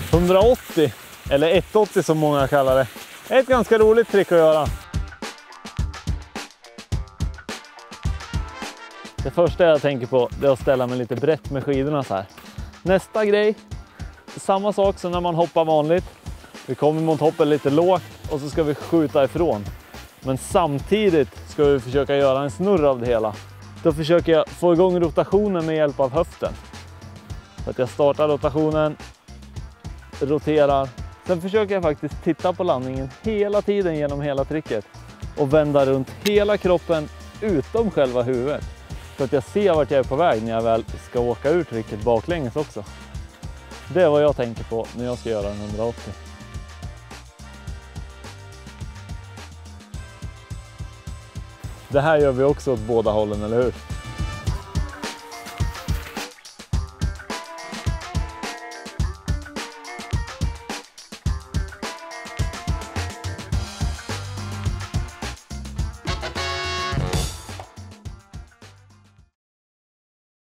180 eller 180 som många kallar det. Ett ganska roligt trick att göra. Det första jag tänker på är att ställa mig lite brett med skidorna så här. Nästa grej, samma sak som när man hoppar vanligt. Vi kommer mot hoppet lite lågt och så ska vi skjuta ifrån. Men samtidigt ska vi försöka göra en snurr av det hela. Då försöker jag få igång rotationen med hjälp av höften. Så att jag startar rotationen, roterar. Sen försöker jag faktiskt titta på landningen hela tiden genom hela tricket. Och vända runt hela kroppen utom själva huvudet. Så att jag ser vart jag är på väg när jag väl ska åka ur tricket baklänges också. Det är vad jag tänker på när jag ska göra en 180. Det här gör vi också åt båda hållen, eller hur?